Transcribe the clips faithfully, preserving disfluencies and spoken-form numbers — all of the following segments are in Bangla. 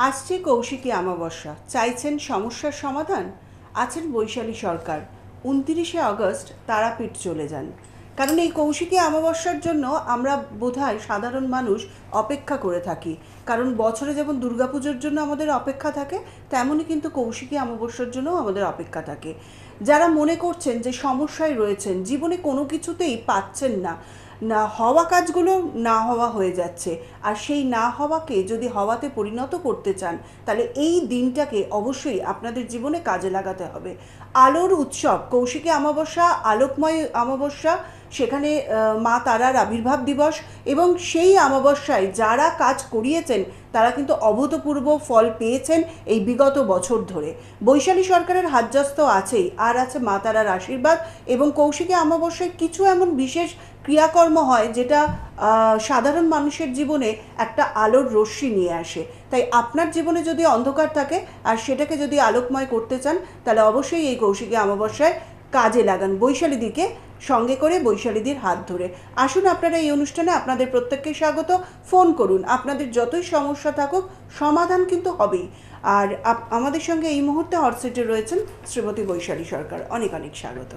আসছে কৌশিকী অমাবস্যা, চাইছেন সমস্যার সমাধান? আছেন বৈশালী সরকার। উনত্রিশে আগস্ট তারাপীঠ চলে যান, কারণ এই কৌশিকী অমাবস্যার জন্য আমরা বোধহয় সাধারণ মানুষ অপেক্ষা করে থাকি। কারণ বছরে যেমন দুর্গাপুজোর জন্য আমাদের অপেক্ষা থাকে, তেমনই কিন্তু কৌশিকী অমাবস্যার জন্যও আমাদের অপেক্ষা থাকে। যারা মনে করছেন যে সমস্যায় রয়েছেন, জীবনে কোনো কিছুতেই পাচ্ছেন না, না হওয়া কাজগুলো না হওয়া হয়ে যাচ্ছে, আর সেই না হওয়াকে যদি হওয়াতে পরিণত করতে চান, তাহলে এই দিনটাকে অবশ্যই আপনাদের জীবনে কাজে লাগাতে হবে। আলোর উৎসব কৌশিকী অমাবস্যা, আলোকময় অমাবস্যা, সেখানে মা তারার আবির্ভাব দিবস, এবং সেই অমাবস্যায় যারা কাজ করিয়েছেন তারা কিন্তু অভূতপূর্ব ফল পেয়েছেন এই বিগত বছর ধরে। বৈশালী সরকারের হাতযস্ত আছেই, আর আছে মা তারার আশীর্বাদ। এবং কৌশিকী অমাবস্যায় কিছু এমন বিশেষ ক্রিয়াকর্ম হয় যেটা সাধারণ মানুষের জীবনে একটা আলোর রশ্মি নিয়ে আসে। তাই আপনার জীবনে যদি অন্ধকার থাকে আর সেটাকে যদি আলোকময় করতে চান, তাহলে অবশ্যই এই কৌশিকী অমাবস্যায় কাজে লাগান বৈশালীদিকে সঙ্গে করে, বৈশালীদির হাত ধরে। আসুন আপনারা এই অনুষ্ঠানে, আপনাদের প্রত্যেককে স্বাগত। ফোন করুন, আপনাদের যতই সমস্যা থাকুক সমাধান কিন্তু হবেই। আর আমাদের সঙ্গে এই মুহূর্তে হটসিটে রয়েছেন শ্রীমতী বৈশালী সরকার। অনেক অনেক স্বাগত।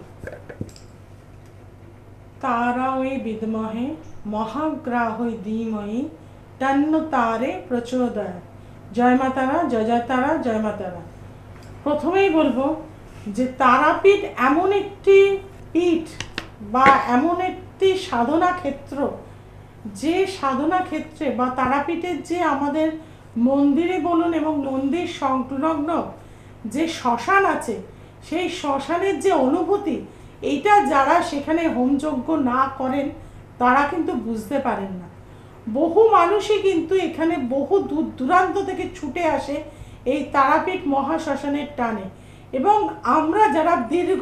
তারাওয়ে বিদ্মহে মহাগ্রাহই ধীমহি তন্নো তারে প্রচোদয়াৎ। জয় মা তারা, জয় জয় তারা, জয় মা তারা। প্রথমেই বলবো যে তারাপীঠ এমন একটি পীঠ বা এমন একটি সাধনা ক্ষেত্র, যে সাধনা ক্ষেত্রে বা তারাপীঠের যে আমাদের মন্দিরে বলুন এবং মন্দির সংলগ্ন যে শ্মশান আছে, সেই শ্মশানের যে অনুভূতি, এইটা যারা সেখানে হোমযজ্ঞ না করেন তারা কিন্তু বুঝতে পারেন না। বহু মানুষই কিন্তু এখানে বহু দূর দূরান্ত থেকে ছুটে আসে এই তারাপীঠ মহাশ্মশানের টানে। এবং আমরা যারা দীর্ঘ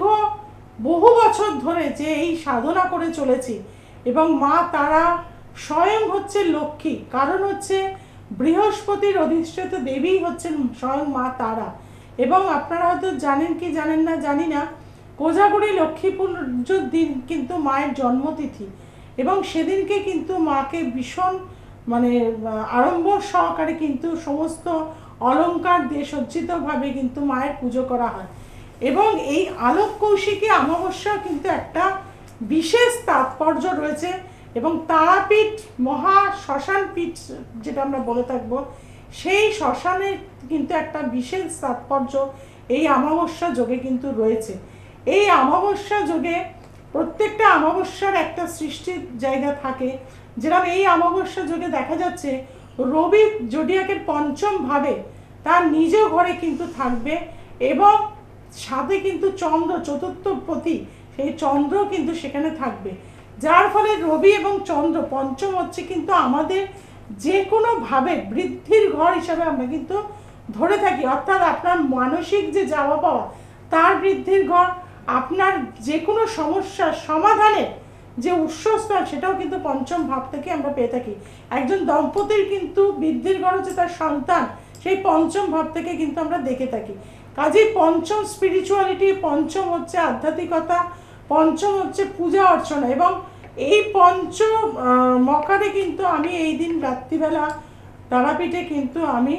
বহু বছর ধরে যে এই সাধনা করে চলেছি, এবং মা তারা স্বয়ং হচ্ছে লক্ষ্মী, কারণ হচ্ছে বৃহস্পতির অধিষ্ঠিত দেবী হচ্ছেন স্বয়ং মা তারা। এবং আপনারা হয়তো জানেন কি জানেন না জানি না, কোজাগরী লক্ষ্মী পুজোর দিন কিন্তু মায়ের জন্মতিথি, এবং সেদিনকে কিন্তু মাকে ভীষণ মানে আড়ম্বর সহকারে কিন্তু সমস্ত অলঙ্কার দিয়ে সজ্জিতভাবে কিন্তু মায়ের পুজো করা হয়। এবং এই আলোক কৌশিকী অমাবস্যা কিন্তু একটা বিশেষ তাৎপর্য রয়েছে। এবং তারাপীঠ মহা শ্মশান পীঠ যেটা আমরা বলে থাকবো, সেই শ্মশানের কিন্তু একটা বিশেষ তাৎপর্য এই অমাবস্যা যোগে কিন্তু রয়েছে। এই অমাবস্যা যোগে প্রত্যেকটা অমাবস্যার একটা সৃষ্টির জায়গা থাকে। যেরকম এই অমাবস্যা যোগে দেখা যাচ্ছে রবি জোডিয়াকের পঞ্চম ভাবে তার নিজ ঘরে কিন্তু থাকবে, এবং সাথে কিন্তু চন্দ্র চতুর্থ পতি, সেই চন্দ্র কিন্তু সেখানে থাকবে। যার ফলে রবি এবং চন্দ্র পঞ্চম হচ্ছে কিন্তু আমাদের যে কোনোভাবে বৃদ্ধির ঘর হিসাবে আমরা কিন্তু ধরে থাকি। অর্থাৎ আপনার মানসিক যে যাওয়া পাওয়া তার বৃদ্ধির ঘর, আপনার যে কোনো সমস্যার সমাধানের যে উৎসস্থল সেটাও কিন্তু পঞ্চম ভাব থেকে আমরা পেয়ে থাকি। একজন দম্পতির কিন্তু বৃদ্ধির ঘর হচ্ছে তার সন্তান, সেই পঞ্চম ভাব থেকে কিন্তু আমরা দেখে থাকি। কাজেই পঞ্চম স্পিরিচুয়ালিটি, পঞ্চম হচ্ছে আধ্যাত্মিকতা, পঞ্চম হচ্ছে পূজা অর্চনা। এবং এই পঞ্চ মকারে কিন্তু আমি এই দিন রাত্রিবেলা তারাপীঠে কিন্তু আমি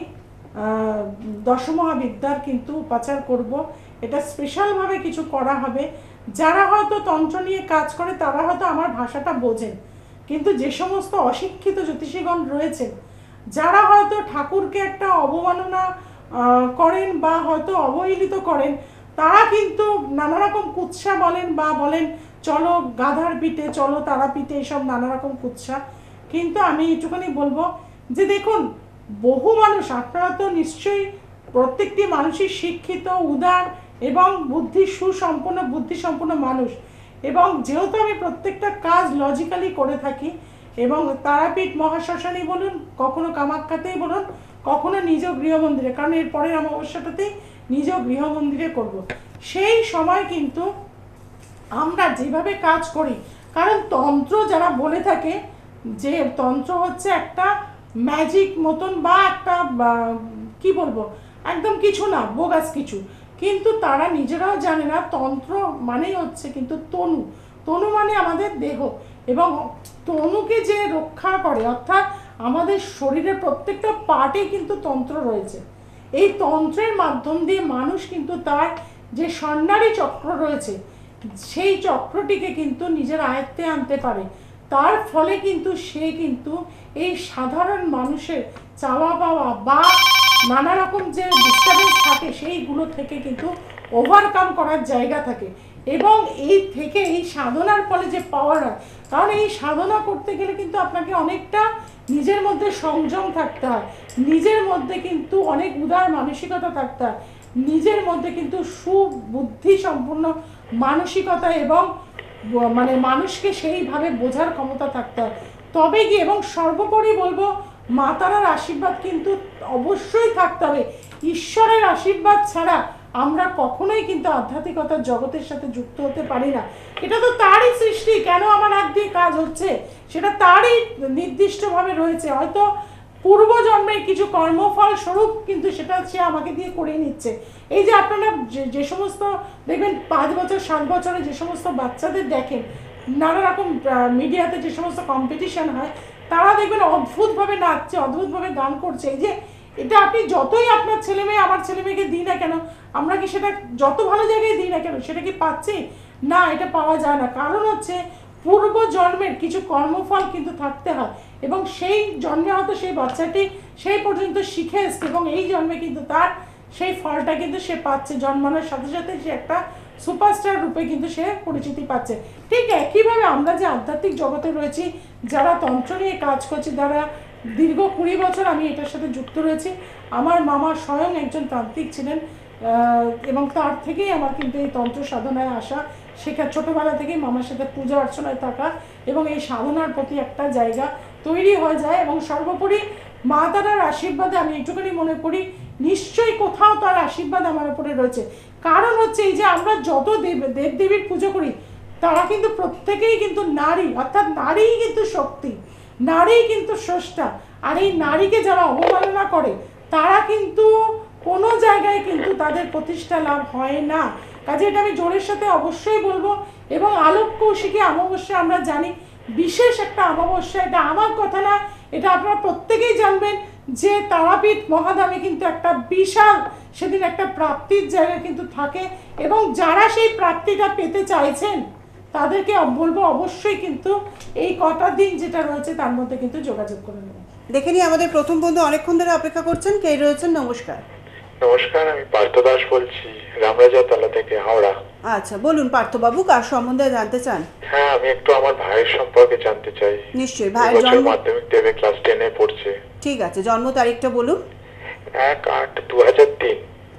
দশমহাবিদ্যার কিন্তু উপাচার করব। এটা স্পেশালভাবে কিছু করা হবে। যারা হয়তো তন্ত্র নিয়ে কাজ করে তারা হয়তো আমার ভাষাটা বোঝেন, কিন্তু যে সমস্ত অশিক্ষিত জ্যোতিষীগণ রয়েছেন, যারা হয়তো ঠাকুরকে একটা অবমাননা করেন বা হয়তো অবহেলিত করেন, তারা কিন্তু নানা রকম কুৎসা বলেন বা বলেন চলো গাধার পিঠে, চলো তারাপীঠে, এসব নানা রকম কুৎসা। কিন্তু আমি একটুখানি বলবো যে দেখুন, বহু মানুষ, আপনারা তো নিশ্চয়ই প্রত্যেকটি মানুষই শিক্ষিত, উদার এবং বুদ্ধি সুসম্পন্ন বুদ্ধিসম্পন্ন মানুষ। এবং যেহেতু আমি প্রত্যেকটা কাজ লজিক্যালি করে থাকি, এবং তারাপীঠ মহাশ্মশানেই বলুন, কখনো কামাখ্যাতেই বলুন, কখনো নিজ গৃহমন্দিরে, কারণ এর পরের অমাবস্যাটাতেই নিজ গৃহমন্দিরে করব, সেই সময় কিন্তু আমরা যেভাবে কাজ করি, কারণ তন্ত্র যারা বলে থাকে যে তন্ত্র হচ্ছে একটা ম্যাজিক মতন বা একটা কি বলবো একদম কিছু না, বোগাস কিছু, কিন্তু তারা নিজেরাও জানে না তন্ত্র মানেই হচ্ছে কিন্তু তনু। তনু মানে আমাদের দেহ, এবং তনুকে যে রক্ষা করে, অর্থাৎ আমাদের শরীরের প্রত্যেকটা পার্টে কিন্তু তন্ত্র রয়েছে। এই তন্ত্রের মাধ্যম দিয়ে মানুষ কিন্তু তার যে স্বর্ণালী চক্র রয়েছে সেই চক্রটিকে কিন্তু নিজের আয়ত্তে আনতে পারে। তার ফলে কিন্তু সে কিন্তু এই সাধারণ মানুষের চাওয়া পাওয়া বা নানা রকম যে ডিস্টার্বেন্স থাকে সেইগুলো থেকে কিন্তু ওভারকাম করার জায়গা থাকে। এবং এই থেকে এই সাধনার ফলে যে পাওয়ার হয়, কারণ এই সাধনা করতে গেলে কিন্তু আপনাকে অনেকটা নিজের মধ্যে সংযম থাকতে হয়, নিজের মধ্যে কিন্তু অনেক উদার মানসিকতা থাকতে হয়, নিজের মধ্যে কিন্তু সুবুদ্ধি সম্পূর্ণ মানসিকতা এবং মানে মানুষকে সেইভাবে বোঝার ক্ষমতা থাকতে হয়, তবে কি। এবং সর্বোপরি বলবো মা তারার আশীর্বাদ কিন্তু অবশ্যই থাকতে হবে। ঈশ্বরের আশীর্বাদ ছাড়া আমরা কখনোই কিন্তু আধ্যাত্মিকতার জগতের সাথে যুক্ত হতে পারি না। এটা তো তারই সৃষ্টি, কেন আমার হাত দিয়ে কাজ হচ্ছে সেটা তারই নির্দিষ্টভাবে রয়েছে। হয়তো পূর্বজন্মের কিছু কর্মফল স্বরূপ কিন্তু সেটা সে আমাকে দিয়ে করে নিচ্ছে। এই যে আপনারা যে সমস্ত দেখবেন পাঁচ বছর সাত বছরে যে সমস্ত বাচ্চাদের দেখেন নানা রকম মিডিয়াতে যে সমস্ত কম্পিটিশন হয়, তারা দেখবেন অদ্ভুতভাবে নাচছে, অদ্ভুতভাবে গান করছে। এই যে এটা আপনি যতই আপনার ছেলে মেয়ে আমার ছেলে মেয়েকে দিই না কেন, আমরা কি সেটা যত ভালো জায়গায় দিই না কেন সেটা কি পাচ্ছি না? এটা পাওয়া যায় না। কারণ হচ্ছে পূর্ব জন্মের কিছু কর্মফল কিন্তু থাকতে হয় এবং সেই জন্মে হয়তো সেই বাচ্চাটি সেই পর্যন্ত শিখে এসছে এবং এই জন্মে কিন্তু তার সেই ফলটা কিন্তু সে পাচ্ছে। জন্মানোর সাথে সাথে সে একটা সুপারস্টার রূপে কিন্তু সে পরিচিতি পাচ্ছে। ঠিক একইভাবে আমরা যে আধ্যাত্মিক জগতে রয়েছি, যারা তন্ত্র নিয়ে কাজ করছি, যারা দীর্ঘ কুড়ি বছর আমি এটার সাথে যুক্ত রয়েছি। আমার মামা স্বয়ং একজন তান্ত্রিক ছিলেন এবং তার থেকেই আমার কিন্তু এই তন্ত্র সাধনায় আসা, শেখা, ছোটোবেলা থেকেই মামার সাথে পূজা অর্চনায় থাকা এবং এই সাধনার প্রতি একটা জায়গা তৈরি হয়ে যায়। এবং সর্বোপরি মা তারার আশীর্বাদে আমি একটুখানি মনে করি নিশ্চয়ই কোথাও তার আশীর্বাদ আমার উপরে রয়েছে। কারণ হচ্ছে এই যে আমরা যত দেব দেবদেবীর পুজো করি তারা কিন্তু প্রত্যেকেই কিন্তু নারী, অর্থাৎ নারীই কিন্তু শক্তি, নারী কিন্তু স্রষ্টা। আর এই নারীকে যারা অবমাননা করে তারা কিন্তু কোনো জায়গায় কিন্তু তাদের প্রতিষ্ঠা লাভ হয় না। কাজে এটা আমি জোরের সাথে অবশ্যই বলবো। এবং আলোক কৌশিকী অমাবস্যা আমরা জানি বিশেষ একটা অমাবস্যা, এটা আমার কথা না, এটা আপনারা প্রত্যেকেই জানবেন যে তারাপীঠ মহাধামে কিন্তু একটা বিশাল সেদিন একটা প্রাপ্তির জায়গা কিন্তু থাকে এবং যারা সেই প্রাপ্তিটা পেতে চাইছেন তাদেরকে বলবো অবশ্যই কিন্তু এই কটা দিন যেটা রয়েছে তার মধ্যে কিন্তু যোগাযোগ করে নেবেন। দেখে নিই আমাদের প্রথম বন্ধু অনেকক্ষণ ধরে অপেক্ষা করছেন, কে রয়েছেন? নমস্কার। নমস্কার, আমি পার্থ দাস বলছি, রামরাজাতলা থেকে, হাওড়া। আচ্ছা বলুন পার্থবাবু, কার সম্বন্ধে জানতে চান? হ্যাঁ, আমি একটু আমার ভাইয়ের সম্পর্কে জানতে চাই। নিশ্চয়ই। ভাইয়ের বছর জন্ম? মাধ্যমিক দেবে, ক্লাস টেনে পড়ছে। ঠিক আছে, জন্ম তারিখটা বলুন। এক আট দু হাজার তিন।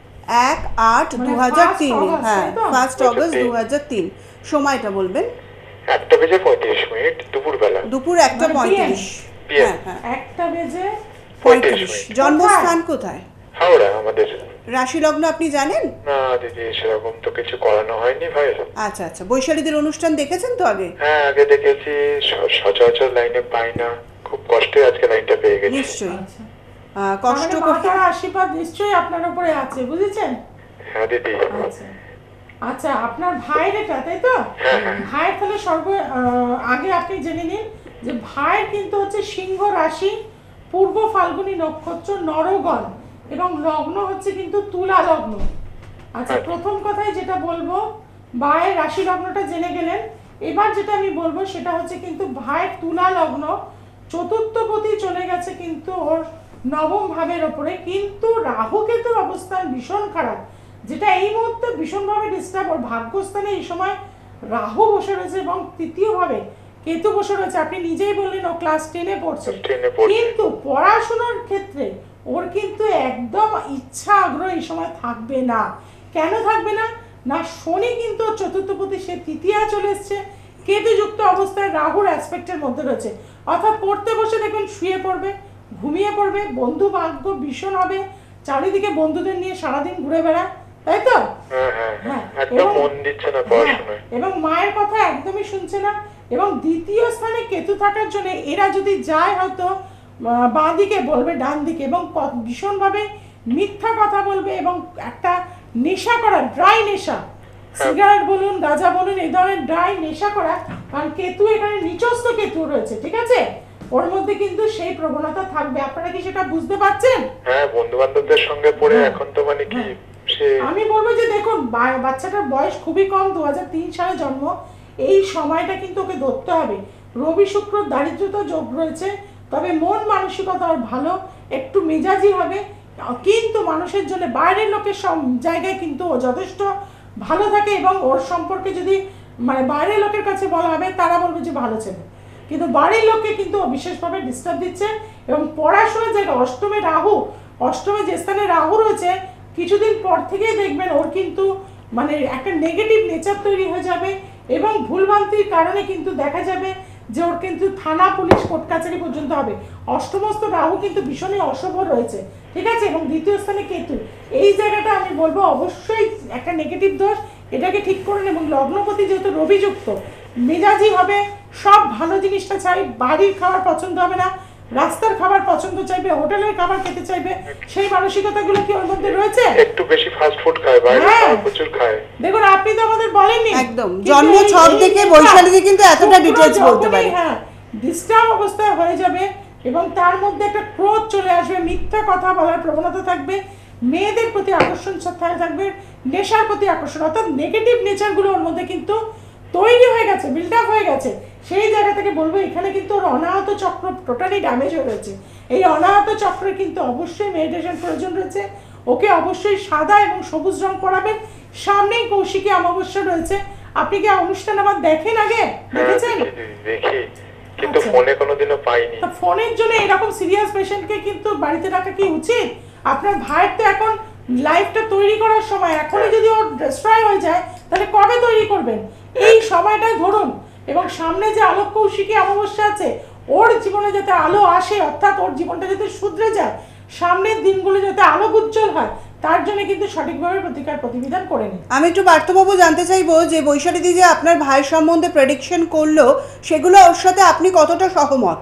এক আট দু হাজার তিন হ্যাঁ, ফার্স্ট অগস্ট দু হাজার তিন। সময়টা বলবেন। একটা বেজে পঁয়ত্রিশ মিনিট দুপুরবেলা। দুপুর একটা পঁয়ত্রিশ। হ্যাঁ হ্যাঁ, একটা বেজে পঁয়ত্রিশ। জন্মস্থান কোথায়? হাওড়া আমাদের। রাশি লগ্ন আপনি জানেন? না দিদি, সেরকম তো কিছু করানো হয়নি ভাই। আচ্ছা আচ্ছা, বৈশালীদের অনুষ্ঠান দেখেছেন তো আগে? হ্যাঁ আগে দেখেছি, সচরাচর লাইনে পাই না, খুব কষ্টে আজকে লাইনটা পেয়ে গেছি। নিশ্চয়ই আহ, কষ্ট তাহলে করে। মাতার আশীর্বাদ নিশ্চয়ই আপনার উপরে আছে, বুঝেছেন? হ্যাঁ দিদি। আচ্ছা আচ্ছা, আপনার ভাইয়ের এটা তাই তো? ভাইয়ের তাহলে সর্ব আহ, আগে আপনি জেনে নিন যে ভাইয়ের কিন্তু হচ্ছে সিংহ রাশি, পূর্ব ফাল্গুনী নক্ষত্র, নরগণ এবং লগ্ন হচ্ছে কিন্তু তুলা লগ্ন। আচ্ছা, প্রথম কথাই যেটা বলবো, ভাইয়ের রাশি লগ্নটা জেনে গেলেন। এবার যেটা আমি বলবো সেটা হচ্ছে কিন্তু ভাইয়ের তুলা লগ্ন, চতুর্থপতি চলে গেছে কিন্তু ওর নবম ভাবের ওপরে, কিন্তু রাহু কেতুর অবস্থান ভীষণ খারাপ, যেটা এই মুহূর্তে ভীষণভাবে ডিস্টার্ব। ওর ভাগ্যস্থানে এই সময় রাহু বসে রয়েছে এবং তৃতীয়ভাবে কেতু বসে রয়েছে। আপনি নিজেই বললেন ও ক্লাস টেনে পড়ছে, কিন্তু পড়াশোনার ক্ষেত্রে ওর কিন্তু একদম ইচ্ছা আগ্রহ এই সময় থাকবে না। কেন থাকবে না? না, শনি কিন্তু চতুর্থপতি, সে তৃতীয়া চলে এসছে, কেতুযুক্ত অবস্থায় রাহুর অ্যাসপেক্টের মধ্যে রয়েছে। অর্থাৎ পড়তে বসে দেখবেন শুয়ে পড়বে, ঘুমিয়ে পড়বে, বন্ধু ভাগ্য ভীষণ হবে, চারিদিকে বন্ধুদের নিয়ে সারাদিন ঘুরে বেড়ায়, তাই তো? হ্যাঁ, একদম মন দিচ্ছে না পড়াশোনায় এবং মায়ের কথা একদমই শুনছে না। এবং দ্বিতীয় স্থানে কেতু থাকার জন্য এরা যদি যায় হয়তো বাঁ দিকে বলবে, ডান দিকে, এবং ভীষণভাবে মিথ্যা কথা বলবে এবং একটা নেশা করা, ড্রাই নেশা, সিগারেট বলুন, গাঁজা বলুন, এই ধরনের ড্রাই নেশা করা। কারণ কেতু এখানে নিচস্থ কেতু রয়েছে, ঠিক আছে? ওর মধ্যে কিন্তু সেই প্রবণতা থাকবে। আপনারা কি সেটা বুঝতে পারছেন? হ্যাঁ, বন্ধু বান্ধবদের সঙ্গে পড়ে হ্যাঁ, এখন তো মানে কি হ্যাঁ। সে আমি বলবো যে দেখুন, বা- বাচ্চাটার বয়স খুবই কম, দু হাজার তিন সালে জন্ম। এই সময়টা কিন্তু ওকে ধরতে হবে। রবি শুক্র দারিদ্রতা যোগ রয়েছে, তবে মন মানসিকতা ওর ভালো, একটু মেজাজি হবে, কিন্তু মানুষের জন্য বাইরের লোকের সব জায়গায় কিন্তু ও যথেষ্ট ভালো থাকে, এবং ওর সম্পর্কে যদি মানে বাইরের লোকের কাছে বলা হবে তারা বলবে যে ভালো ছেলে, কিন্তু বাড়ির লোককে কিন্তু ও বিশেষভাবে ডিস্টার্ব দিচ্ছে। এবং পড়াশোনার জায়গা অষ্টমে রাহু, অষ্টমে যে স্থানে রাহু রয়েছে, কিছুদিন পর থেকেই দেখবেন ওর কিন্তু মানে একটা নেগেটিভ নেচার তৈরি হয়ে যাবে, এবং ভুলভ্রান্তির কারণে কিন্তু দেখা যাবে যে ওর কিন্তু থানা পুলিশ কোর্ট কাছারি পর্যন্ত হবে। অষ্টমস্ত রাহু কিন্তু ভীষণই অশুভ রয়েছে, ঠিক আছে, এবং দ্বিতীয় স্থানে কেতু। এই জায়গাটা আমি বলবো অবশ্যই একটা নেগেটিভ দোষ, এটাকে ঠিক করুন। এবং লগ্নপতি যেহেতু রবিযুক্ত, মেজাজি হবে, সব ভালো জিনিসটা চাই, বাড়ির খাবার পছন্দ হবে না, রাস্তার খাবার পছন্দ চাইবে, হোটেলের খাবার খেতে চাইবে, সেই মানসিকতাগুলো কি ওর মধ্যে রয়েছে? একটু বেশি ফাস্ট ফুড খায়, বাইরে হ্যাঁ। খাবার প্রচুর খায়। দেখুন, আপনি তো আমাদের বলেননি একদম। কিন্তু জন্ম এই- ছক এই দেখে মেয়েটা বৈশালীদি কিন্তু এতটা শুক্র details বলতে যখনই, পারে। হ্যাঁ, ডিস্টার্ব অবস্থায় হয়ে যাবে, এবং তার মধ্যে একটা ক্রোধ চলে আসবে, মিথ্যা কথা বলার প্রবণতা থাকবে, মেয়েদের প্রতি আকর্ষণ সা- থাকবে, নেশার প্রতি আকর্ষণ, অর্থাৎ নেগেটিভ নেচারগুলো ওর মধ্যে কিন্তু তৈরি হয়ে গেছে, বিল্ড আপ হয়ে গেছে। সেই জায়গা থেকে বলবো এখানে কিন্তু ওর অনাহত চক্র টোটালি ড্যামেজ হয়ে রয়েছে। এই অনাহত চক্রে কিন্তু অবশ্যই মেডিটেশন প্রয়োজন রয়েছে। ওকে অবশ্যই সাদা এবং সবুজ রং করাবেন। সামনেই কৌশিকী অমাবস্যা রয়েছে, আপনি কি অনুষ্ঠান আবার দেখেন আগে? হ্যাঁ, দেখেছেন? দেখি দেখি, কিন্তু আচ্ছা। ফোনে কোনোদিনও পাইনি। তা ফোনের জন্য এরকম সিরিয়াস পেশেন্টকে কিন্তু বাড়িতে রাখা কি উচিত? আপনার ভাইয়ের তো এখন লাইফটা তৈরি করার সময়, এখনই যদি ওর ডিস্ট্রয় হয়ে যায় তাহলে কবে তৈরি করবেন? এই সময়টাই ধরুন, এবং সামনে যে আলোক কৌশিকী অমাবস্যা আছে, ওর জীবনে যাতে আলো আসে, অর্থাৎ ওর জীবনটা যাতে শুধরে যায়, সামনের দিনগুলো যাতে আলোক উজ্জ্বল হয়, তার জন্য কিন্তু সঠিকভাবে প্রতিকার প্রতিবিধান করে নিন। আমি একটু পার্থবাবু জানতে চাইবো যে বৈশালীদি যে আপনার ভাইয়ের সম্বন্ধে প্রেডিকশন করলো, সেগুলো ওর সাথে আপনি কতটা সহমত?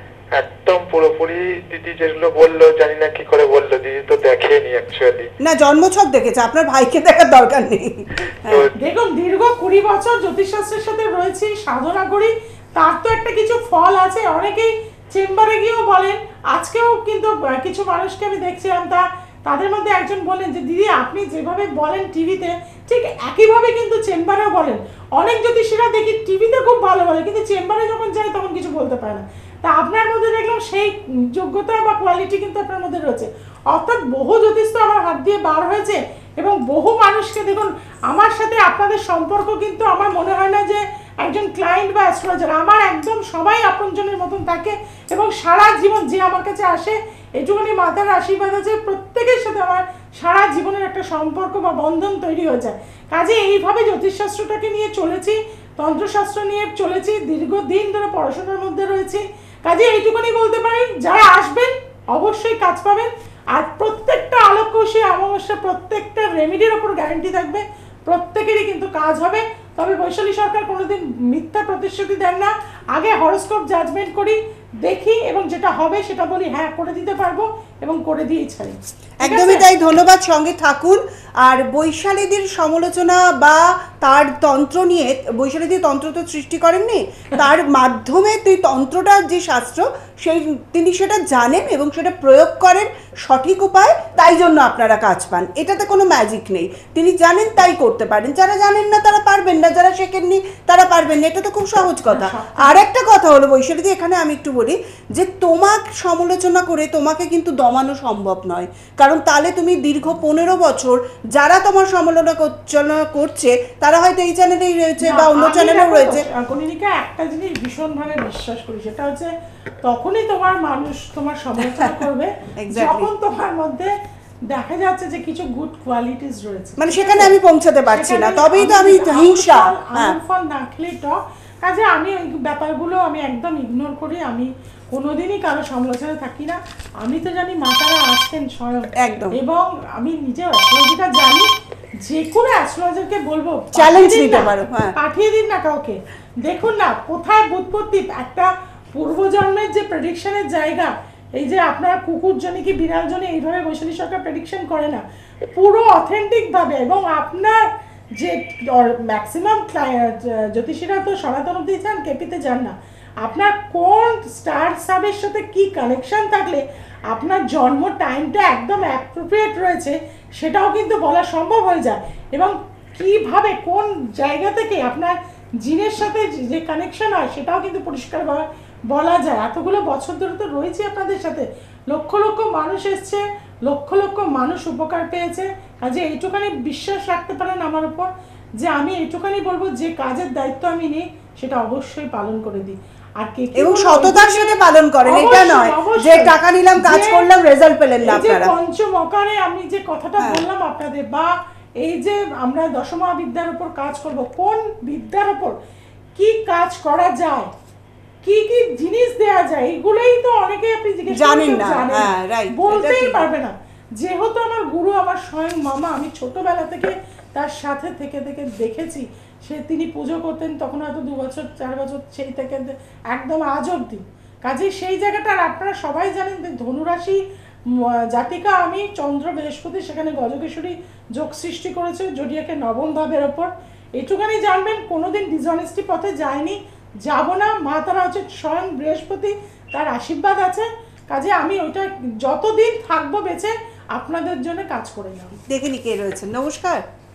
একদম পুরোপুরি। দিদি যেগুলো বললো, জানি না কি করে বললো, দিদি তো দেখেনি অ্যাকচুয়ালি। না, জন্মছক দেখেছে, আপনার ভাইকে দেখার দরকার নেই। তো দেখুন, দীর্ঘ কুড়ি বছর জ্যোতিষশাস্ত্রের সাথে রয়েছি, সাধনা করি, তার তো একটা কিছু ফল আছে। অনেকেই চেম্বারে গিয়েও বলেন, আজকেও কিন্তু আহ, কিছু মানুষকে আমি দেখছিলাম, তা তাদের মধ্যে একজন বলেন যে দিদি আপনি যেভাবে বলেন টিভিতে, ঠিক একইভাবে কিন্তু চেম্বারেও বলেন। অনেক জ্যোতিষীরা দেখি টিভিতে খুব ভালো বলে, কিন্তু চেম্বারে যখন যায় তখন কিছু বলতে পারে না। তা আপনার মধ্যে দেখলাম সেই যোগ্যতা বা কোয়ালিটি কিন্তু আপনার মধ্যে রয়েছে। অর্থাৎ বহু জ্যোতিষ তো আমার হাত দিয়ে বার হয়েছে, এবং বহু মানুষকে দেখুন, আমার সাথে আপনাদের সম্পর্ক কিন্তু আমার মনে হয় না যে একজন ক্লায়েন্ট বা অ্যাস্ট্রোলজার, আমার একদম সবাই আপনজনের মতন থাকে, এবং সারা জীবন যে আমার কাছে আসে, এটুকুনি মাতার আশীর্বাদ আছে, প্রত্যেকের সাথে আমার সারা জীবনের একটা সম্পর্ক বা বন্ধন তৈরি হয়ে যায়। কাজে এইভাবে জ্যোতিষশাস্ত্রটাকে নিয়ে চলেছি, তন্ত্রশাস্ত্র নিয়ে চলেছি, দীর্ঘদিন ধরে পড়াশোনার মধ্যে রয়েছি। কাজে এইটুকুনি বলতে পারি, যারা আসবেন অবশ্যই কাজ পাবেন। আর প্রত্যেকটা আলোককৌশী অমাবস্যা, প্রত্যেকটা রেমেডির ওপর গ্যারান্টি থাকবে, প্রত্যেকেরই কিন্তু কাজ হবে। তবে বৈশালী সরকার কোনোদিন মিথ্যা প্রতিশ্রুতি দেন না, আগে হরোস্কোপ জাজমেন্ট করি, দেখি, এবং যেটা হবে সেটা বলি হ্যাঁ করে দিতে পারবো, এবং করে দিয়েই ছাড়ি। ঠিক একদমই আছে? তাই, ধন্যবাদ, সঙ্গে থাকুন। আর বৈশালীদির সমালোচনা বা তার তন্ত্র নিয়ে, বৈশালীদি তন্ত্র তো সৃষ্টি করেননি, তার মাধ্যমে তুই তন্ত্রটার যে শাস্ত্র, সেই তিনি সেটা জানেন এবং সেটা প্রয়োগ করেন সঠিক উপায়, তাই জন্য আপনারা কাজ পান। এটাতে কোনো ম্যাজিক নেই, তিনি জানেন তাই করতে পারেন। যারা জানেন না তারা পারবেন না, যারা শেখেননি তারা পারবেন না, এটা তো খুব সহজ কথা। আর একটা কথা হলো বৈশালীদি, এখানে আমি একটু বলি যে তোমাকে সমালোচনা করে তোমাকে কিন্তু দমানো সম্ভব নয়, কারণ তাহলে তুমি দীর্ঘ পনেরো বছর যারা তোমার সমালোচনা করছে তারা হয়তো এই চ্যানেলেই রয়েছে বা অন্য আমি চ্যানেলেও দেখো, রয়েছে। কনিনিকা, একটা জিনিস ভীষণভাবে বিশ্বাস করি, সেটা হচ্ছে তখনই তোমার মানুষ তোমার সমালোচনা করবে Exactly. যখন তোমার মধ্যে দেখা যাচ্ছে যে কিছু গুড কোয়ালিটিস রয়েছে। মানে সেখানে আমি পৌঁছাতে পারছি না, সেখানে তবেই তো আমি আম- হিংসা। আম ফল- হ্যাঁ, আম ফল না খেলেই টক। কাজে আমি ওই ব্যাপারগুলো আমি একদম ইগনোর করি, আমি কোনোদিনই কারো সমালোচনা থাকি না। আমি তো জানি মাতারা আসছেন স্বয়ং, একদম। এবং আমি নিজে অ্যাস্ট্রোলজিটা জানি, যে কোনো অ্যাস্ট্রোলজারকে বলবো Challenge পাঠিয়ে দিন নিতে না, পারো, হ্যাঁ। পাঠিয়ে দিন না কাউকে। দেখুন না কোথায় বুৎপত্তি, একটা পূর্বজন্মের যে প্রেডিকশনের জায়গা, এই যে আপনার কুকুর জন্য কি বিড়াল জন্য এইভাবে বৈশালী সরকার প্রেডিকশন করে না, পুরো অথেন্টিক ভাবে। এবং আপনার যে ম্যাক্সিমাম জ্যোতিষীরা তো সনাতন অব্দি যান, কেপিতে যান না। আপনার কোন স্টার সাবের সাথে কি কানেকশন থাকলে আপনার জন্ম টাইমটা একদম অ্যাপ্রোপ্রিয়েট রয়েছে সেটাও কিন্তু বলা সম্ভব হয়ে যায়, এবং কিভাবে কোন জায়গা থেকে আপনার জিনের সাথে যে কানেকশন হয় সেটাও কিন্তু পরিষ্কারভাবে বলা যায়। এতগুলো বছর ধরে তো রয়েছে আপনাদের সাথে, লক্ষ লক্ষ মানুষ এসছে, লক্ষ লক্ষ মানুষ উপকার পেয়েছে। কাজে এইটুখানি বিশ্বাস রাখতে পারেন আমার উপর যে আমি এইটুখানি বলবো যে কাজের দায়িত্ব আমি নিই সেটা অবশ্যই পালন করে দিই। আর কে কি এবং বলবো, সততার এই যে- সাথে পালন করেন, এটা অবশ্যই, নয় অবশ্যই। যে টাকা নিলাম কাজ যে- করলাম রেজাল্ট পেলেন না এই যে আপনারা। পঞ্চমকারে আমি যে কথাটা হ্যাঁ। বললাম আপনাদের, বা এই যে আমরা দশমা বিদ্যার উপর কাজ করব, কোন বিদ্যার উপর কি কাজ করা যায়, কি কি জিনিস দেয়া যায়, এগুলোই তো অনেকে আপনি জিজ্ঞেস করলে জানেন কেউ না, জানে হ্যাঁ, right, এটা বলতেই ঠিক। পারবে না। যেহেতু আমার গুরু আমার স্বয়ং মামা, আমি ছোটবেলা থেকে তার সাথে থেকে থেকে দেখেছি, সে তিনি পুজো করতেন তখন হয়তো দু বছর চার বছর, সেই থেকে একদম আজ অব্দি। কাজে সেই জায়গাটা, আর আপনারা সবাই জানেন যে ধনুরাশি উম, জাতিকা আমি, চন্দ্র বৃহস্পতি সেখানে গজকেশ্বরী যোগ সৃষ্টি করেছে জোডিয়াকের নবম ভাবের ওপর। এইটুখানি জানবেন কোনোদিন ডিসঅনেস্টি পথে যায়নি, যাব না। মা তারা হচ্ছে স্বয়ং বৃহস্পতি, তার আশীর্বাদ আছে। কাজে আমি ওইটা যতদিন থাকবো বেঁচে আপনাদের জন্য কাজ করে যাব। দেখে নি কে রয়েছেন। নমস্কার।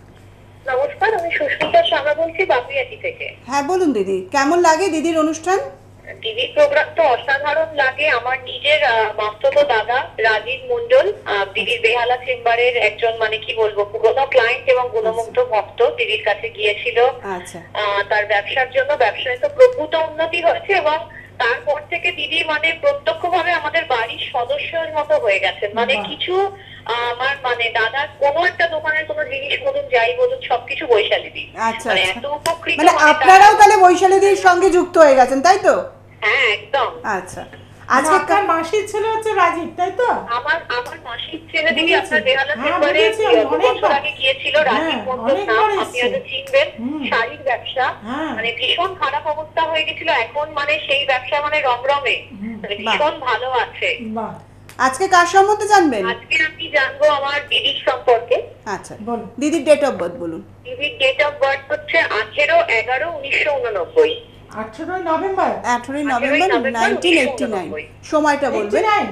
নমস্কার, আমি সুস্মিতা শর্মা বলছি বাগুইয়াটি থেকে। হ্যাঁ বলুন দিদি, কেমন লাগে দিদির অনুষ্ঠান? টিভি প্রোগ্রাম তো অসাধারণ লাগে। আমার নিজের আহ, মাস্তুতো দাদা রাজীব মন্ডল, আহ, দিদির বেহালা চেম্বারের একজন, মানে কি বলবো, পুরোনো ক্লায়েন্ট এবং গুণমুগ্ধ ভক্ত, দিদির কাছে গিয়েছিল আচ্ছা, আহ, তার ব্যবসার জন্য। ব্যবসায় তো প্রভূত উন্নতি হয়েছে, এবং তারপর থেকে দিদি মানে প্রত্যক্ষভাবে আমাদের বাড়ির সদস্যের মতো হয়ে গেছেন। মানে বাহ। কিছু আহ, আমার মানে দাদার কোনো একটা দোকানের কোনো জিনিস বলুন, যাই বলুন, সবকিছু বৈশালী দি। আচ্ছা, মানে আচ্ছা। এত উপকৃত, মানে মানে আপনারাও তারা- তাহলে বৈশালীদির সঙ্গে যুক্ত হয়ে গেছেন, তাই তো? হ্যাঁ, একদম। আচ্ছা, আজকে আজকে আপনার মাসির ছেলে হচ্ছে রাজীব, তাই তো? আমার আমার মাসির ছেলে দিদি বুঝেছি। আপনার বেহালা হ্যাঁ, চেম্বারে বুঝেছি, আমি দু বছর অনেকবার। আগে গিয়েছিল। রাজীব হ্যাঁ, মন্ডল অনেকবার নাম, আপনি এসছে। হয়তো চিনবেন। হুম। শাড়ির ব্যবসা, হ্যাঁ। মানে ভীষণ খারাপ অবস্থা হয়ে গেছিল, এখন মানে সেই ব্যবসা মানে রমরমে, হুম, মানে ভীষণ ভালো আছে। বাহ, আজকে কার সম্বন্ধে জানবেন? আজকে আমি জানবো আমার দিদির সম্পর্কে। আচ্ছা, বলুন। দিদির ডেট অফ বার্থ বলুন। দিদির ডেট অফ বার্থ হচ্ছে আঠেরো এগারো উনিশশো উননব্বই। আঠেরোই নভেম্বর আঠেরোই November November nineteen eighty nine. সময়টা এইটটি বলবেন। নাইন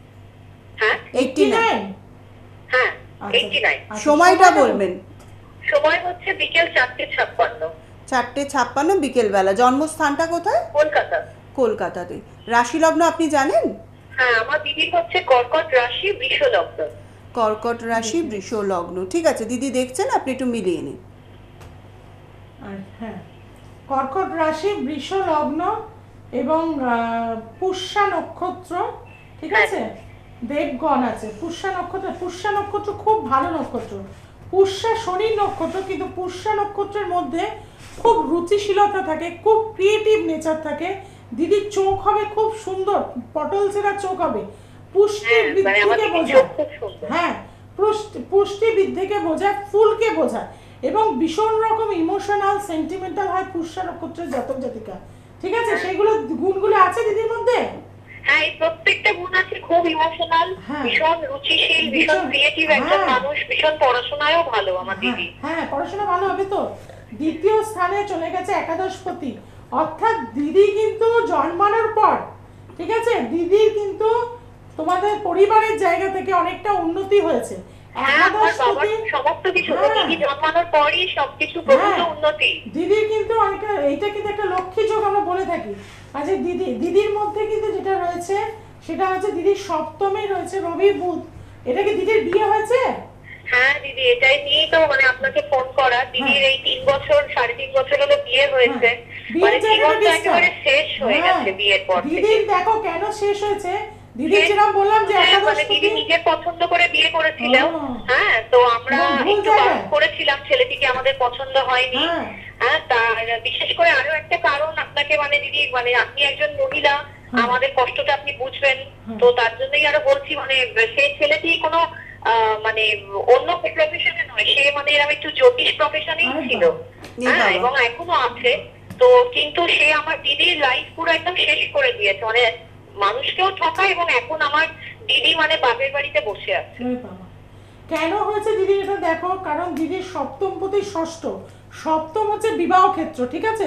হ্যাঁ এইটটি নাইন। হ্যাঁ আচ্ছা। Eighty nine. আচ্ছা, সময়টা বলবেন। সময় হচ্ছে বিকেল চারটে ছাপ্পান্ন, চারটে ছাপ্পান্ন বিকেলবেলা। জন্মস্থানটা কোথায়? কলকাতা। কলকাতাতে। রাশি লগ্ন আপনি জানেন? হ্যাঁ, আমার দিদির হচ্ছে কর্কট রাশি, বৃষ লগ্ন। কর্কট রাশি, বৃষ লগ্ন। ঠিক আছে দিদি, দেখছেন, আপনি একটু মিলিয়ে নিন। আর হ্যাঁ, কর্কট রাশি, বৃষ লগ্ন এবং আহ, পুষ্যা নক্ষত্র, ঠিক আছে? দেবগণ আছে পুষ্যা নক্ষত্র। পুষ্যা নক্ষত্র খুব ভালো নক্ষত্র। পুষ্যা শনির নক্ষত্র, কিন্তু পুষ্যা নক্ষত্রের মধ্যে খুব রুচিশীলতা থাকে, খুব ক্রিয়েটিভ নেচার থাকে। দিদির চোখ হবে খুব সুন্দর, পটল ছেঁড়া চোখ হবে। পুষ্টি হ্যাঁ, মানে আমার বৃদ্ধিকে দিদির বোঝায়। চোখ খুব সুন্দর। হ্যাঁ, পুষ্টি পুষ্টি বৃদ্ধিকে বোঝায়, ফুলকে বোঝায়, এবং ভীষণ রকম ইমোশনাল সেন্টিমেন্টাল হয় পুষ্যা নক্ষত্রের জাতক জাতিকা। ঠিক আছে? সেইগুলো গুণগুলো আছে দিদির মধ্যে। হ্যাঁ, এই প্রত্যেকটা গুণ আছে। খুব ইমোশনাল, হ্যাঁ। ভীষণ রুচিশীল, ভীষণ ভীষণ, ক্রিয়েটিভ একজন হ্যাঁ। মানুষ, ভীষণ পড়াশোনায়ও ভালো আমার হ্যাঁ, দিদি। হ্যাঁ, পড়াশোনা ভালো হবে তো। দ্বিতীয় স্থানে চলে গেছে একাদশপতি, অর্থাৎ দিদি কিন্তু জন্মানোর পর, ঠিক আছে, দিদির কিন্তু তোমাদের পরিবারের জায়গা থেকে অনেকটা উন্নতি হয়েছে। হ্যাঁ, আমার বাবার একাদশপতি, সমস্ত কিছু হ্যাঁ। দিদি জন্মানোর পরই সবকিছু প্রভূত হ্যাঁ। উন্নতি। দিদির কিন্তু অনেকটা, এইটা কিন্তু একটা লক্ষ্মী যোগ আমরা বলে থাকি। আচ্ছা, দিদি দিদির মধ্যে কিন্তু যেটা রয়েছে সেটা হচ্ছে দিদির সপ্তমে রয়েছে রবি বুধ। এটা কি দিদির বিয়ে হয়েছে? হ্যাঁ দিদি, এটাই নিয়েই তো মানে আপনাকে ফোন করা। দিদির এই তিন বছর সাড়ে তিন বছর হলো বিয়ে হয়েছে, বিয়ের মানে জায়গাটা জীবনটা disturb। একেবারে শেষ হয়ে হ্যাঁ, গেছে বিয়ের পর থেকে। দিদির দেখো কেন শেষ হয়েছে। দিদির শেষ- যেরকম বললাম যে হ্যাঁ, মানে একাদশপতি, দিদি নিজে পছন্দ করে বিয়ে করেছিল। ও। হ্যাঁ, তো আমরা ভুল- ভুল একটু জায়গায়। বারণ করেছিলাম, ছেলেটিকে আমাদের পছন্দ হয়নি। হ্যাঁ। হ্যাঁ, তার বিশেষ করে আরো একটা কারণ আপনাকে, মানে দিদি, মানে আপনি একজন মহিলা, আমাদের কষ্টটা আপনি বুঝবেন, তো তার জন্যই আরো বলছি, মানে সেই ছেলেটি কোনো আহ, মানে অন্য প্রফেশনে নয়, সে মানে এরকম একটু জ্যোতিষ প্রফেশনেই আরে ছিল। বাবা। এ হ্যাঁ, বাবা। এবং এখনো আছে। তো কিন্তু সে আমার দিদির লাইফ পুরো একদম শেষ করে দিয়েছে, মানে মানুষকেও ঠকায়, এবং এখন আমার দিদি মানে বাপের বাড়িতে বসে আছে। ওরে বাবা। কেন হয়েছে দিদি এটা দেখো, কারণ দিদির সপ্তম প্রতি ষষ্ঠ, সপ্তম হচ্ছে বিবাহ ক্ষেত্র, ঠিক আছে?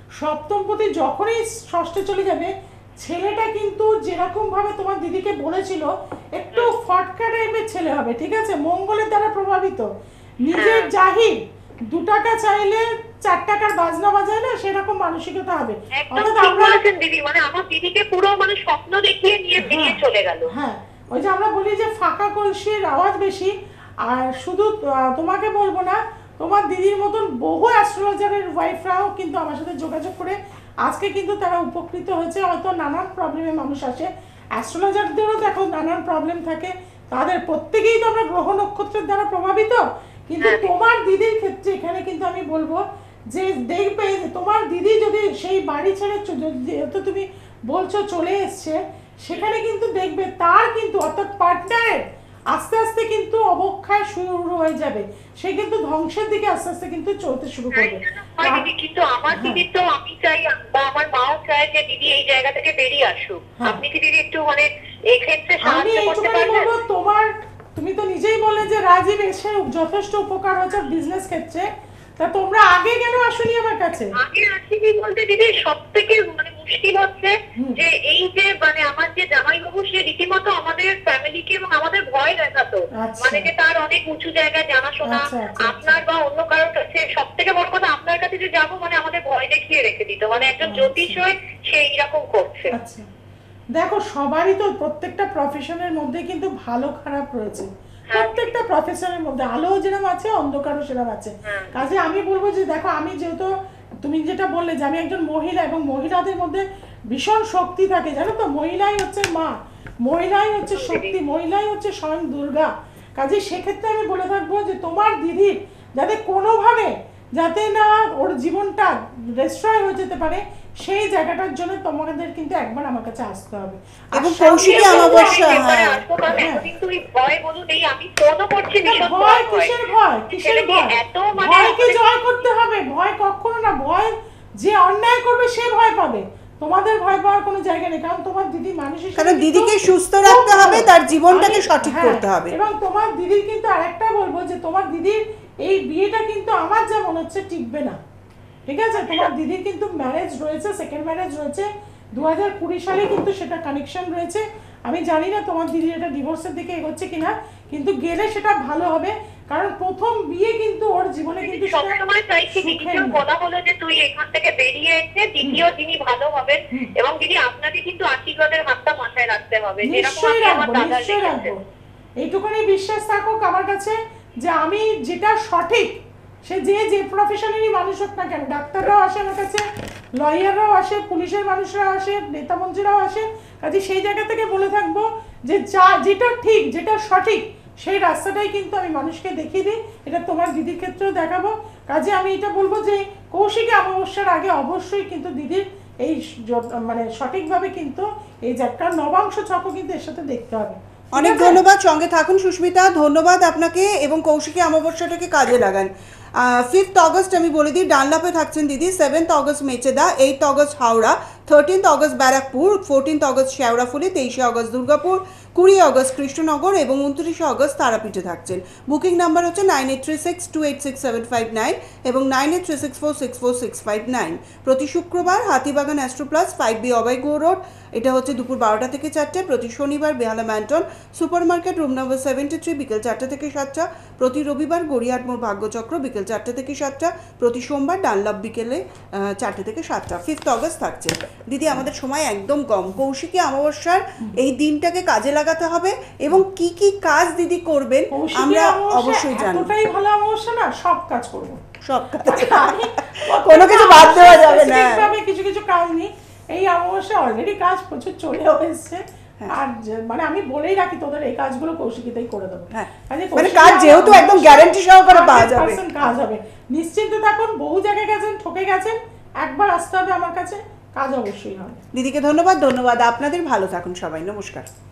সপ্তমপতি যখনই ষষ্ঠে চলে যাবে, ছেলেটা কিন্তু যেরকম ভাবে তোমার দিদিকে বলেছিল একটু ফটকা টাইপের ছেলে হবে, ঠিক আছে, মঙ্গলের দ্বারা প্রভাবিত, নিজের জাহির, দু টাকা চাইলে চার টাকার বাজনা বাজায় না, সেরকম মানসিকতা হবে। একদম ঠিক বলেছেন দিদি, মানে আমার দিদিকে পুরো মানে স্বপ্ন দেখিয়ে নিয়ে বেরিয়ে চলে গেল। হ্যাঁ, ওই যে আমরা বলি যে ফাঁকা কলসির আওয়াজ বেশি। আর শুধু আহ, তোমাকে বলবো না, তোমার দিদির মতন বহু অ্যাস্ট্রোলজারের ওয়াইফরাও কিন্তু আমার সাথে যোগাযোগ করে আজকে কিন্তু তারা উপকৃত হয়েছে। হয়তো নানান প্রবলেমে মানুষ আসে, অ্যাস্ট্রোলজারদেরও দেখো নানান প্রবলেম থাকে, তাদের প্রত্যেকেই তো আমরা গ্রহ নক্ষত্রের দ্বারা প্রভাবিত। কিন্তু তোমার দিদির ক্ষেত্রে এখানে কিন্তু আমি বলবো যে দেখবে যে তোমার দিদি যদি সেই বাড়ি ছেড়ে চ- যেহেতু তুমি বলছো চলে এসছে, সেখানে কিন্তু দেখবে তার কিন্তু অর্থাৎ পার্টনারের আস্তে আস্তে কিন্তু অবক্ষয় শুরু হয়ে যাবে, সে কিন্তু ধ্বংসের দিকে আস্তে আস্তে কিন্তু চলতে শুরু করবে। হয় দিদি, কিন্তু আমার দিদি তো আমি চাই বা আমার মাও চায় যে দিদি এই জায়গা থেকে বেরিয়ে আসুক। আপনি কি দিদি একটু মানে এই ক্ষেত্রে আমি সাহায্য করতে এইটুকুনি পারবেন? বলবো, তোমার তুমি তো নিজেই বলে যে রাজীব এসে যথেষ্ট উপকার হচ্ছে বিজনেস ক্ষেত্রে, তা তোমরা আগে কেন আসনি আমার কাছে? আগে আসিনি বলতে দিদি সব থেকে মানে মুশকিল হচ্ছে যে এই যে মানে আমার যে জামাইবাবু সে রীতিমতো আমাদের ফ্যামিলিকে এবং আমাদের ভয় দেখাতো, আচ্ছা। মানে যে তার অনেক উঁচু জায়গায় জানাশোনা, আচ্ছা, আচ্ছা, আপনার বা অন্য কারোর কাছে সব থেকে বড় কথা আপনার কাছে যে যাবো মানে আমাদের ভয় দেখিয়ে রেখে দিত, মানে একজন জ্যোতিষ হয়ে সে এইরকম করছে। আচ্ছা, দেখো সবারই তো প্রত্যেকটা প্রফেশনের মধ্যে কিন্তু ভালো খারাপ রয়েছে, প্রত্যেকটা প্রফেশনের মধ্যে আলো যেরকম আছে অন্ধকারও সেরকম আছে। কাজে আমি বলবো যে দেখো, আমি যেহেতু তুমি যেটা বললে যে আমি একজন মহিলা এবং মহিলাদের মধ্যে ভীষণ শক্তি থাকে, জানো তো, মহিলাই হচ্ছে মা, মহিলাই হচ্ছে শক্তি, মহিলাই হচ্ছে স্বয়ং দুর্গা। কাজে সেক্ষেত্রে আমি বলে থাকবো যে তোমার দিদির যাতে কোনোভাবে যাতে না ওর জীবনটা ডিস্ট্রয় হয়ে যেতে পারে, সেই জায়গাটার জন্য তোমাদের কিন্তু একবার আমার কাছে আসতে হবে। এবং কৌশিকী অমাবস্যা, এবারে হ্যাঁ আসবো, কারণ এতদিন তো এই ভয় বলুন এই আমি ফোনও করছি ভীষণ ভয় কিসের ভয়, কিসের ছেলেকে ভয়? এত মানে ভয়কে জয় করতে হবে, ভয় কখনো না, ভয় যে অন্যায় করবে সে ভয় পাবে, তোমাদের ভয় পাওয়ার কোনো জায়গা নেই। কারণ তোমার দিদি মানুষের কারণ দিদিকে সুস্থ রাখতে হবে, তার জীবনটাকে সঠিক হ্যাঁ, করতে হবে। এবং তোমার দিদির কিন্তু আরেকটা বলবো যে তোমার দিদির এই বিয়েটা কিন্তু আমার যা মনে হচ্ছে টিকবে না, ঠিক আছে? তোমার দিদির কিন্তু ম্যারেজ রয়েছে, সেকেন্ড ম্যারেজ রয়েছে, দু হাজার কুড়ি সালে কিন্তু সেটা কানেকশন রয়েছে। আমি জানি না তোমার দিদি এটা ডিভোর্সের দিকে এগোচ্ছে কিনা, কিন্তু গেলে সেটা ভালো হবে, কারণ প্রথম বিয়ে কিন্তু ওর জীবনে কিন্তু সেটা সবসময় চাইছি সুখের দিদিকেও না। বলা হলো যে তুই এখান থেকে বেরিয়ে এসে দ্বিতীয় দিনই ভালো হবেন, এবং দিদি আপনাকে কিন্তু আশীর্বাদের হাতটা মাথায় রাখতে হবে, যেরকম নিশ্চয়ই আপনি আমার রাখবো, দাদা নিশ্চয়ই রেখেছেন। রাখবো। এইটুকুনি বিশ্বাস থাকুক আমার কাছে যে আমি যেটা সঠিক, সে যে যে প্রফেশনেরই মানুষ হোক না কেন, ডাক্তাররাও আসে আমার কাছে, লয়াররাও আসে, পুলিশের মানুষরাও আসে, নেতা মন্ত্রীরাও আসে, কাজে সেই জায়গা থেকে বলে থাকবো যে যা যেটা ঠিক, যেটা সঠিক, সেই রাস্তাটাই কিন্তু আমি মানুষকে দেখিয়ে দিই। এটা তোমার দিদির ক্ষেত্রেও দেখাবো। কাজে আমি এটা বলবো যে কৌশিকী অমাবস্যার আগে অবশ্যই কিন্তু দিদির এই জ- মানে সঠিকভাবে কিন্তু এই যাত্রা নবাংশ চক্র কিন্তু এর সাথে দেখতে হবে। অনেক ধন্যবাদ, সঙ্গে থাকুন সুস্মিতা, ধন্যবাদ আপনাকে, এবং কৌশিকী অমাবস্যাটাকে কাজে লাগান। ফিফথ অগস্ট আমি বলে দিই ডানলাপে থাকছেন দিদি, seventh August Mecheda, eighth August Howrah, thirteenth August Barrackpore, fourteenth August Sheoraphuli, তেইশে অগস্ট দুর্গাপুর, কুড়ি অগস্ট কৃষ্ণনগর এবং উনত্রিশে অগস্ট তারাপীঠে থাকছেন। বুকিং নাম্বার হচ্ছে nine eight three six two eight six seven five nine এবং nine eight three six four six four six five nine. প্রতি শুক্রবার Hatibagan astro plus, five B অবাই গো রোড, এটা হচ্ছে দুপুর বারোটা থেকে চারটে। প্রতি শনিবার Behala Manton super market room number seventy three, বিকেল চারটে থেকে সাতটা। প্রতি রবিবার গড়িয়াহাট মোড় ভাগ্যচক্র, বিকেল চারটে থেকে সাতটা। প্রতি সোমবার ডানলাপ বিকেলে আহ, চারটে থেকে সাতটা। ফিফথ অগস্ট থাকছে দিদি, আমাদের সময় একদম কম। কৌশিকী অমাবস্যার এই দিনটাকে কাজে লাগাতে হবে, এবং কি কি কাজ দিদি করবেন কৌশিকী আমরা অমাবস্যা অবশ্যই জানবো। এতটাই ভালো অমাবস্যা না, সব কাজ করবো, সব কাজ আমি কোনো কিছু বাদ দেওয়া যাবে না। specificভাবে কিছু কিছু কাজ নেই, এই অমাবস্যা অলরেডি কাজ প্রচুর চলেও এসছে। আর যে- মানে আমি বলেই রাখি তোদের এই কাজগুলো কৌশিকীতেই করে দেবো। হ্যাঁ, কাজে মানে কৌশিকী কাজ যেহেতু অমাবস্যা একদম গ্যারান্টি সহকারে পাওয়া hundred যাবে। percent কাজ হবে, নিশ্চিন্তে থাকুন। বহু জায়গায় গেছেন, ঠকে গেছেন, একবার আসতে হবে আমার কাছে, কাজ অবশ্যই হবে। দিদিকে ধন্যবাদ, ধন্যবাদ আপনাদের, ভালো থাকুন সবাই, নমস্কার।